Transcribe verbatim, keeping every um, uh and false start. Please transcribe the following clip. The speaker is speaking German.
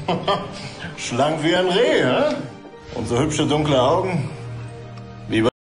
Schlank wie ein Reh, hä? Und so hübsche dunkle Augen. Wie